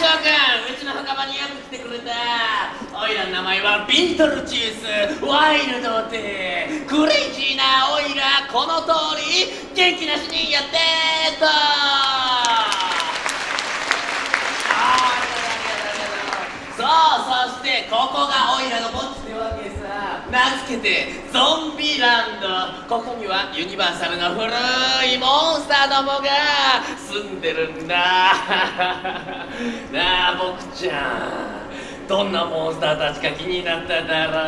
翔くん、うちの墓場によく来てくれた。おいらの名前はビントルチュースワイルドでクレイジーなおいらこの通り元気なしにやってーと。そう、そしてここがおいらの墓地ってわけさ。名付けてゾンビランド。ここにはユニバーサルの古いモンスターどもが住んでるんだ。なあ僕ちゃん、どんなモンスターたちか気になっただろ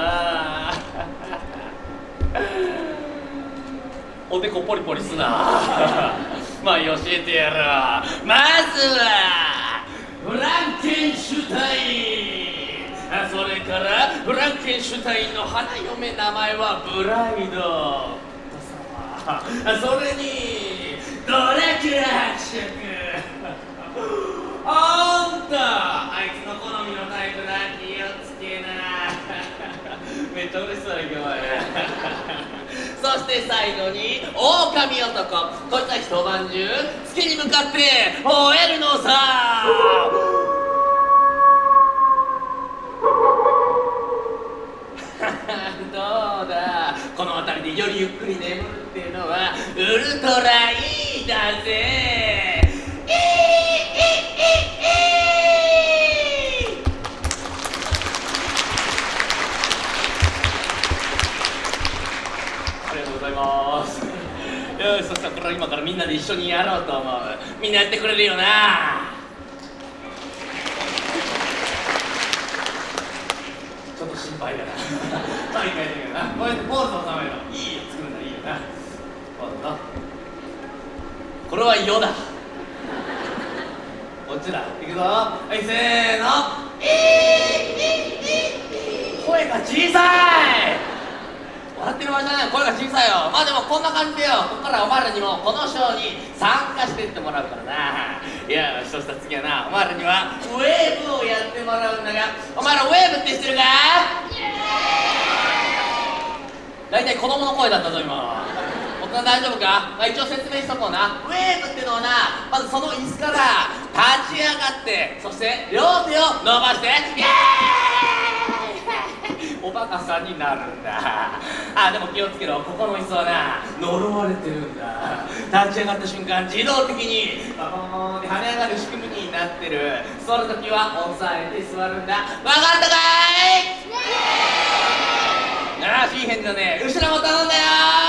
う。おでこポリポリすな。まあ教えてやろう。まずはフランケンシュタイン。それからフランケンシュタインの花嫁名前はブライド。それにドラキュラ伯爵。あんたあいつの好みのタイプだ。気をつけな。めっちゃ嬉しそうやけどね。そして最後に狼男。こいつは一晩中月に向かって吠えるのさ。どうだ、この辺りでよりゆっくり眠るっていうのはウルトラいいだぜ。ありがとうございます。よし、そしたらこれは今からみんなで一緒にやろうと思う。みんなやってくれるよな。ちょっと心配だな。毎回だけどな、こうやってポーズを収めるのいいよ、作るのいいよな。ポーズのこれはヨダ。こっちだ、いくぞ。はい、せーの。声が小さい。笑ってる場合じゃない、声が小さいよ。まあでもこんな感じでよ、ここからお前らにもこのショーに参加してってもらうからな。いや、そしたら次はな、お前らにはウェーブをやってもらうんだが、お前らウェーブって知ってるか？大体子供の声だったぞ今。大人大丈夫か？まあ、一応説明しとこうな。ウェーブってのはな、まずその椅子から立ち上がって、そして両手を伸ばしてイエーイおバカさんになるんだ。あ、でも気をつけろ、ここの椅子はな呪われてるんだ。立ち上がった瞬間自動的にバコーンって跳ね上がる仕組みになってる。その時は押さえて座るんだ。分かったかい？ああ、いい返事だね。後ろも頼んだよ。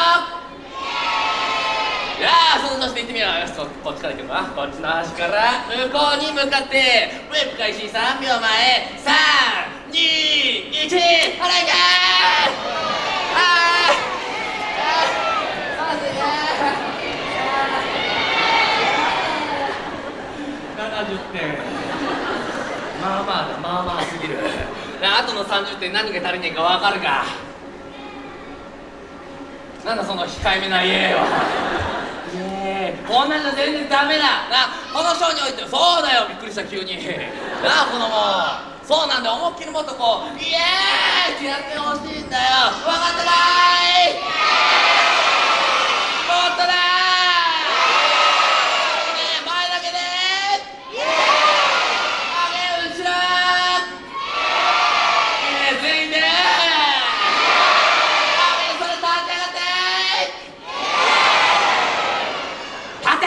いやあ、その調子で行ってみよう。よし、こっちから行くか。こっちの端から向こうに向かってウェーブ開始3秒前。3、2、1、ほらいけー。70点。まあまあだ、まあまあすぎる。あとの30点何が足りねえか分かるか？なんだその控えめなイエーは。イエーイ、こんなんじゃ全然ダメだな。このショーにおいてそうだよ、びっくりした急になあ子供。そうなんだよ、思いっきりもっとこうイエーイってやってほしいんだよ。分かったかーい？もっとだー。前だけでー。後ろー。全員でー。それ立ち上がってー。立て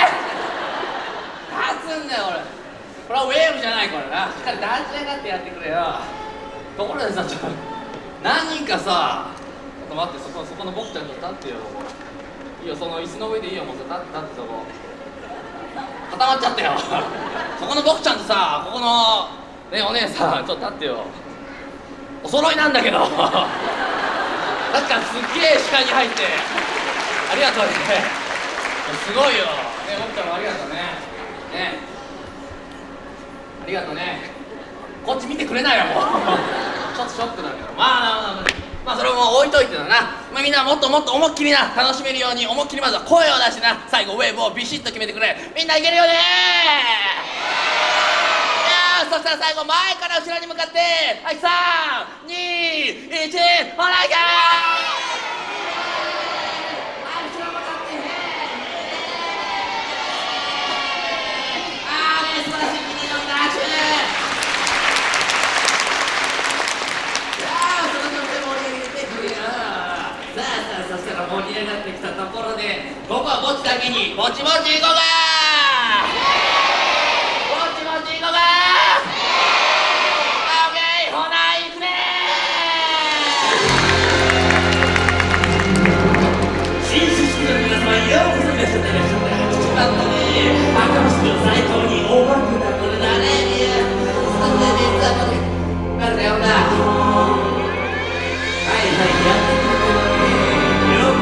ー。立つんだよ俺。これはウェーブじゃない、これな。しっかり立ち上がってやってくれよ。ところでさ、何人かさ、ちょっと待って、そこの僕ちゃんと立ってよ。いいよ、その椅子の上でいいよ、もう立ってそこ固まっちゃったよ。そこの僕ちゃんとさ、ここのねお姉さんちょっと立ってよ。お揃いなんだけど。確かすっげえ視界に入ってありがとうね。すごいよね、僕ちゃんもありがとうね。ね、ありがとうね。こっち見てくれないよもう。ちょっとショックだけど、まあそれも置いといてだな。まあ、みんなもっともっと思いっきりな楽しめるように思いっきりまずは声を出してな、最後ウェーブをビシッと決めてくれ。みんないけるよねー。そしたら最後前から後ろに向かってはい、3、2、1、ほらいけー。後ろ向かって素晴らしい。みんなよくこっちだけにぼちぼちいこうか。ぼちぼちいこうか。オッケー、ほな行くねー。新出身の皆様ようこそいらっしゃっていらっしゃった。一番だね、赤星君最高にお化けだこれだね。そんなにさまでなんだよな。はいはい、やってくれてるね。了解。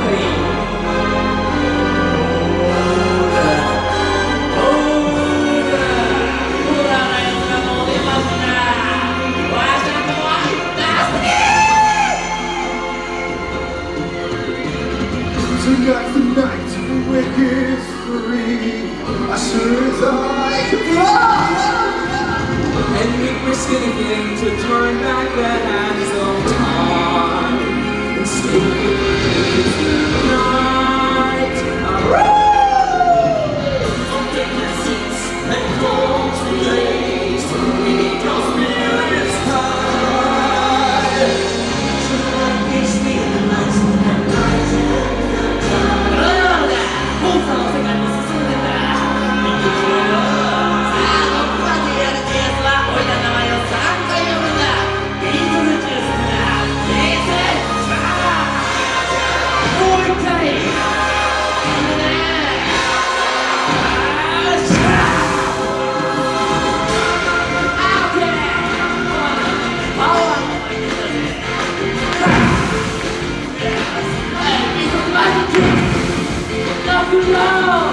Tonight's the night to wake history as sure as I can fly. And we'd risk anything to turn back the hands of time and stay with the night. On different seats and doors placed, we need your spirits high. Tonight we steal the lights and lights in the dark. モンスターの世界に進んでんだ。見てくれよ。さあ、僕は JR ってやつは俺らの名前を3回呼ぶんだ。ビートルジュースだ。レースバー。もう一回。いいね。よっしゃ。オッケー。パワーの入ってきたぜ。はい、ビートルマジック。Rock and roll!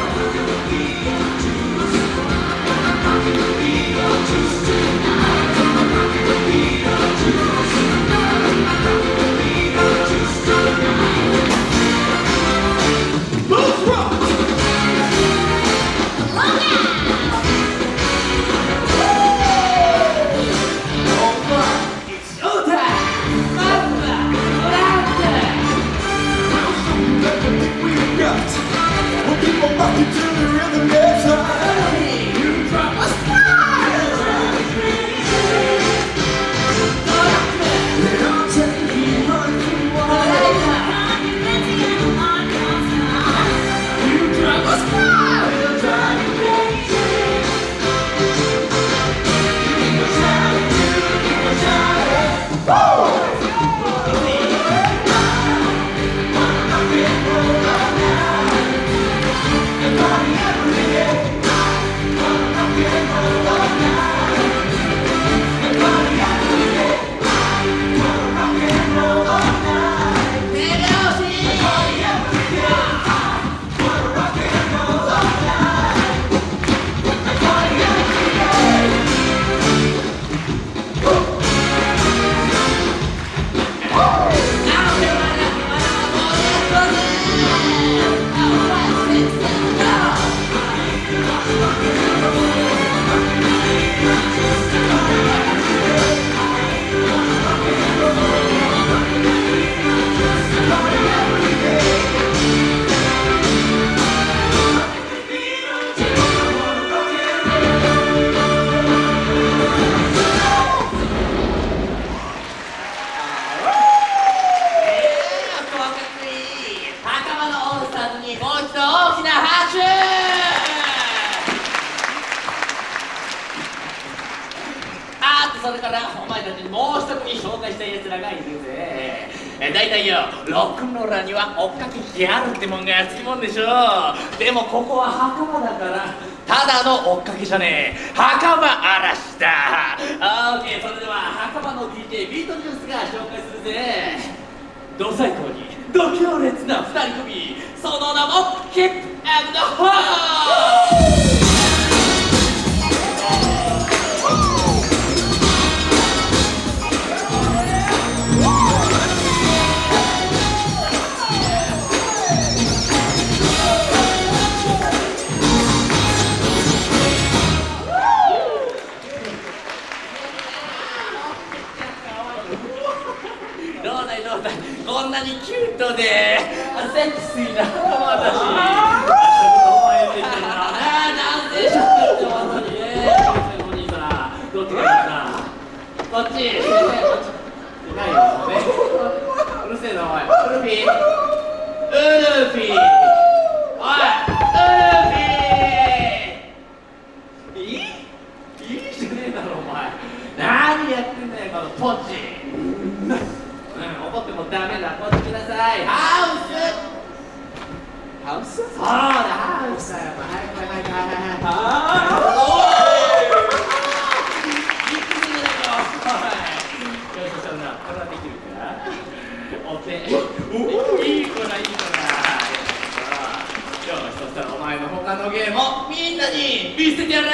Let's rock! It's showtime! Mazda! Volante! We've got. We'll keep on rocking till the rhythm gets high. You drop a smile! And I'll take you running wild. You drop a smile! We'll drive you crazy. Give me a shout, give me a shout. Woo! Wanna rock and roll all night. And party every day. Wanna rock and roll all night. And party every day. Wanna rock and roll all night. And party every day. Wanna rock and roll all night. And party every day. それからお前たちにもう一組紹介したい奴らがいるぜ。だいたいよ、ロックンローラーには追っかけギャルってもんがつきもんでしょ。でもここは墓場だからただの追っかけじゃねえ、墓場嵐だ。オーケー、それでは墓場の DJ ビートジュースが紹介するぜ。同最高に度強烈な2人組、その名もヒップ&ホー。こんなにキュートでセクシーな私思えてるな。男性諸君ってまさにね。お兄さんどっちがいいかな。こっちでかいよね。うるせえなお前。ウルフィーウルフィー。おいいじゃねえだろお前。何やってんだよこのポチ。怒ってもダメだ。ポチください。ハウス。そうだハウスだよ。はいいいくすぐだよ。よしそしたらなこれはできるか。お手。いい子だいい子だ。よしそしたらお前の他のゲームをみんなに見せてやれ。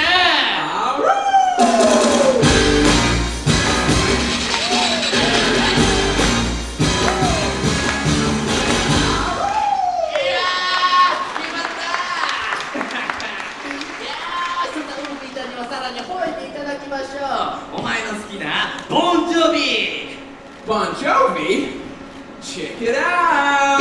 お前の好きなボンジョビ。 Bon Jovi? Check it out!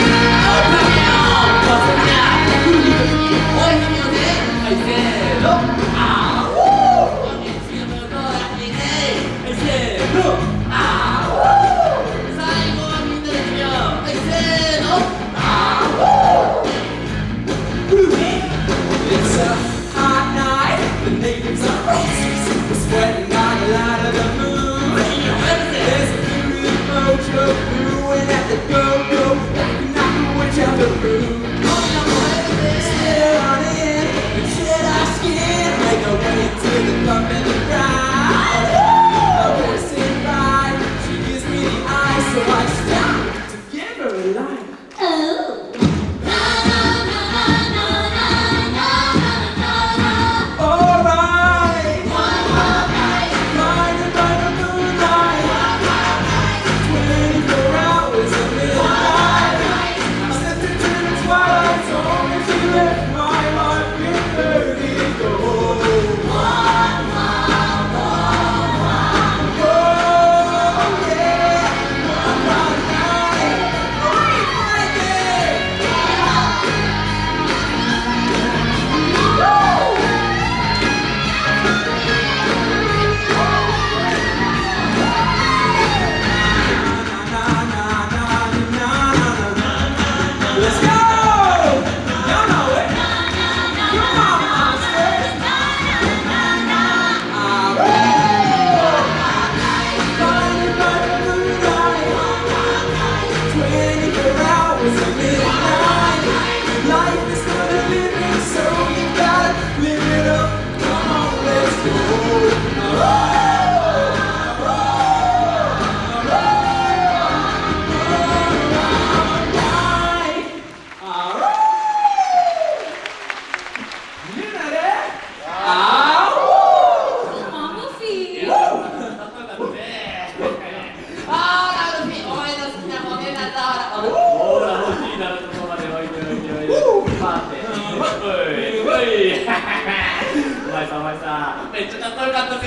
お前さめっちゃかっこよかったぜ。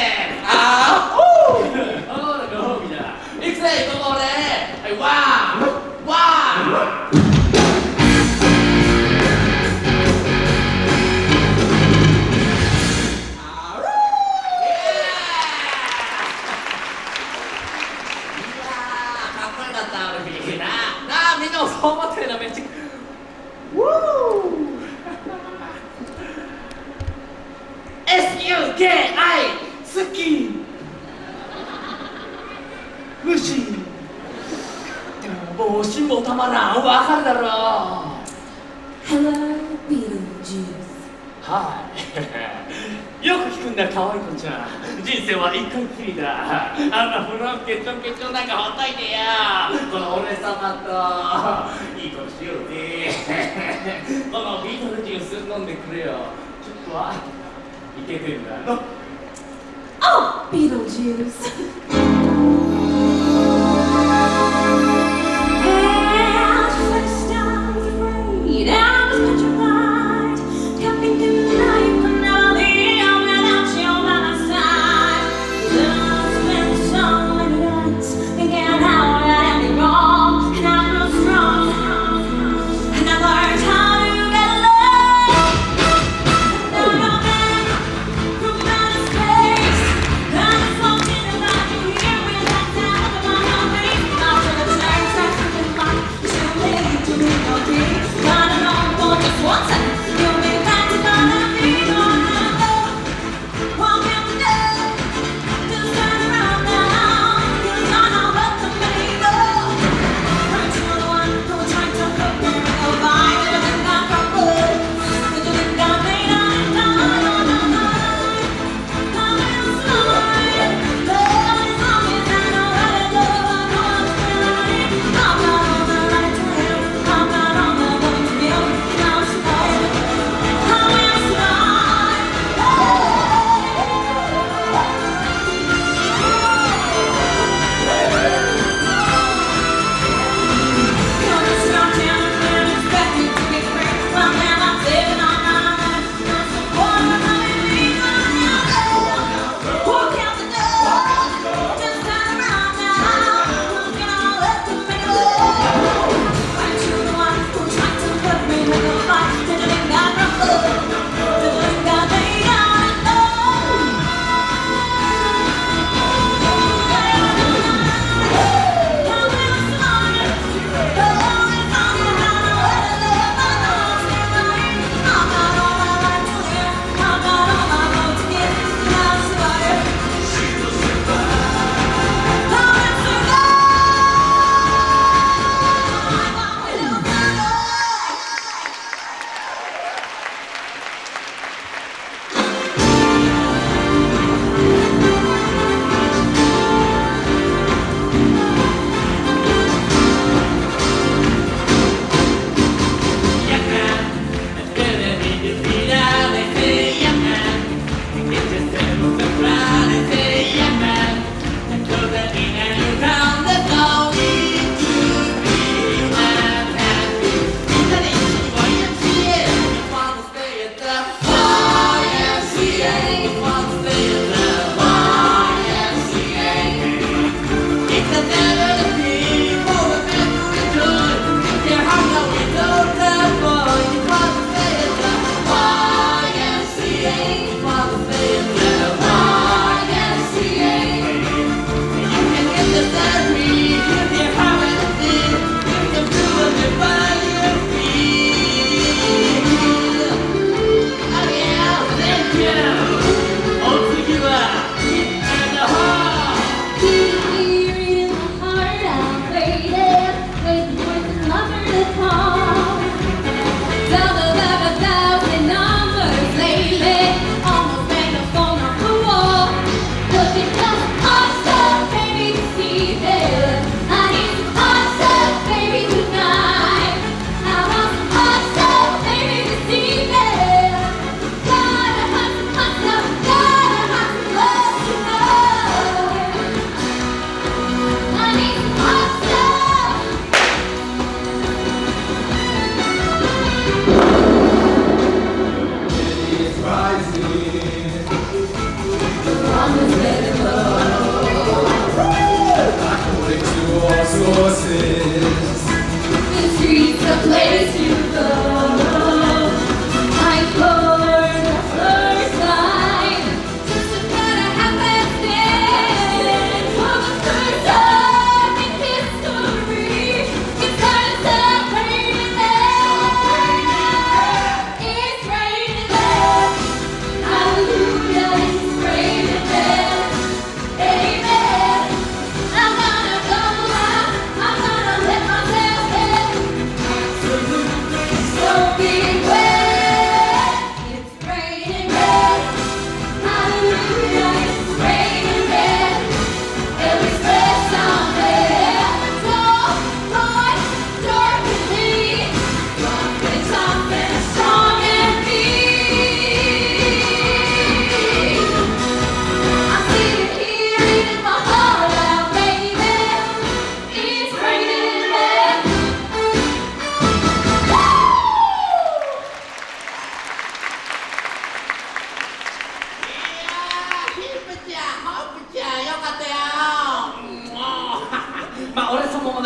ほらご褒美だ。いくぜここ俺。はいワンみんなもそう思ってるのめっちゃSUKI 好き無視でももう辛抱たまらんわかるだろう。 Hello, Beetlejuice. はいよく聞くんだ可愛い子ちゃん。人生は一回きりだ。あんなフロンケチョンケチョンなんかほっといてや。この俺様といいことしようぜ。このビートルジュース飲んでくれよ。ちょっとはいけてんだの。 Oh, Beetlejuice.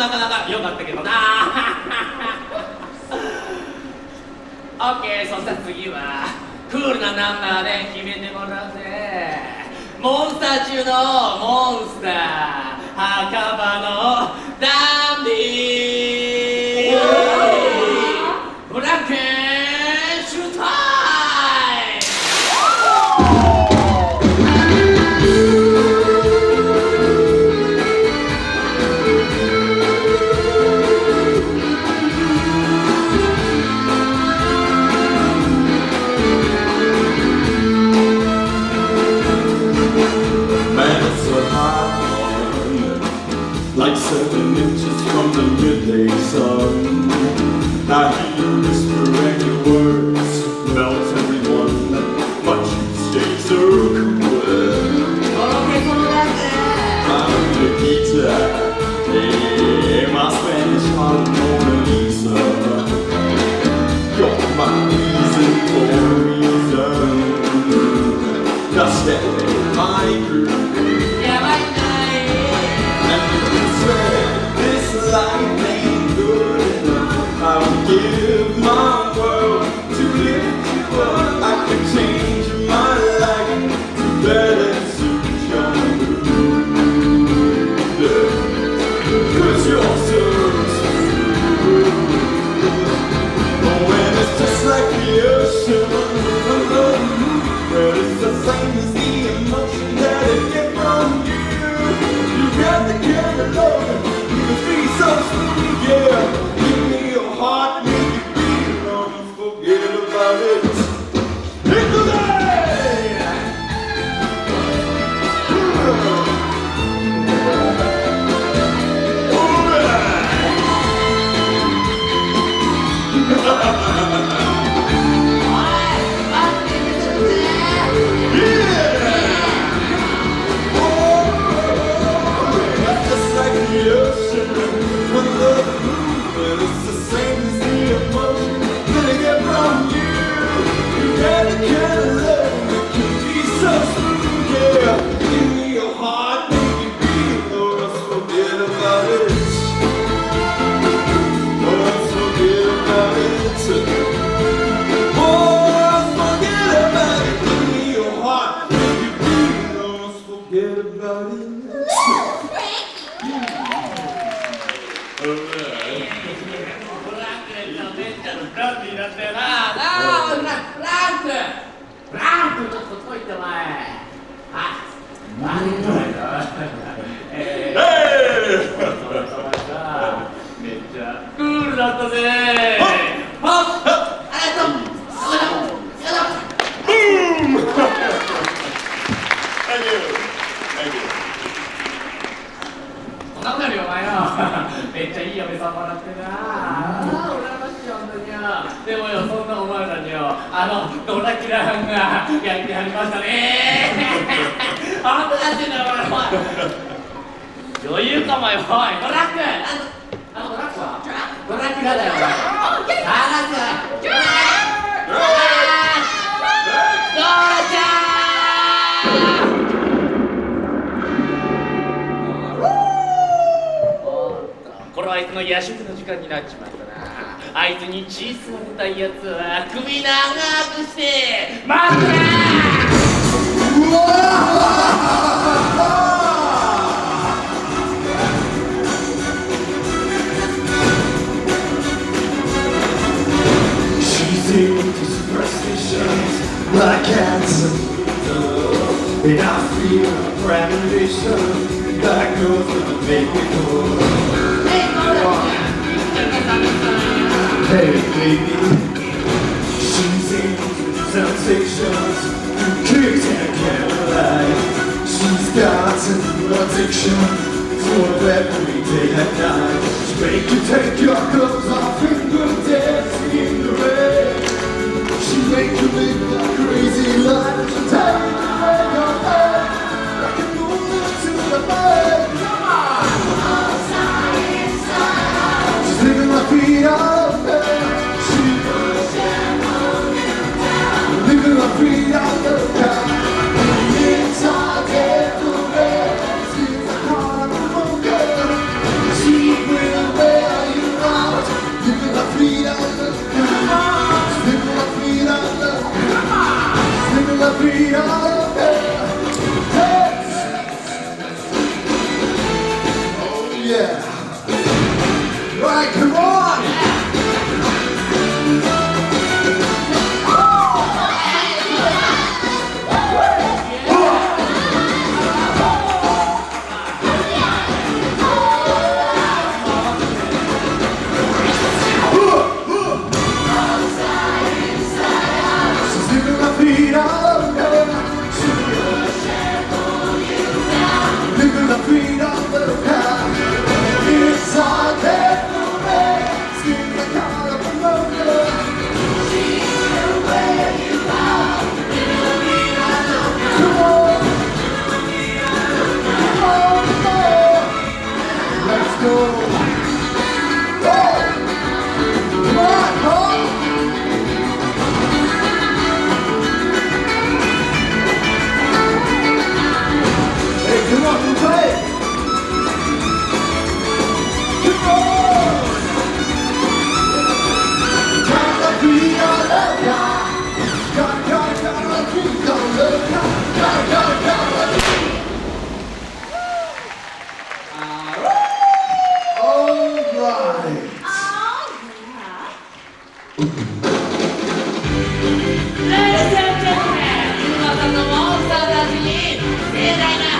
なかなか良かったけどなオッケー、そしたら次はクールなナンバーで決めてもらうぜ。モンスター中のモンスター、墓場のダンディー、ブラックシュータイム。 Like 7 inches from the midday sun, I hear you whisper and your words melt everyone, but you stay so cool. I'm the guitar, hey, my Spanish heart Mona Lisa. You're my reason for a reason. Just step in my groove. This life ain't good enough. I would give my world to lift you up. I could change my life to better suit your mood. 'Cause you're so smooth. Oh, and it's just like the ocean. But it's the same as the emotion that I get from you. You got the kind of love. So smooth, yeah. Give me your heart, make it beat. Don't forget about it. Like cancer, and I feel a premonition that goes to make me cool. Hey baby, she's into sensations, kicks and candlelight. She's got an addiction for every day and night. She make you take your clothes off and go dancing in the rain. She make you live a crazy life. She tell you to make your head like a moon to the bed. Come on! She's living my feet out there. Living my feet out there. It's all day for bed. She's a heart of a girl. She will 盛大な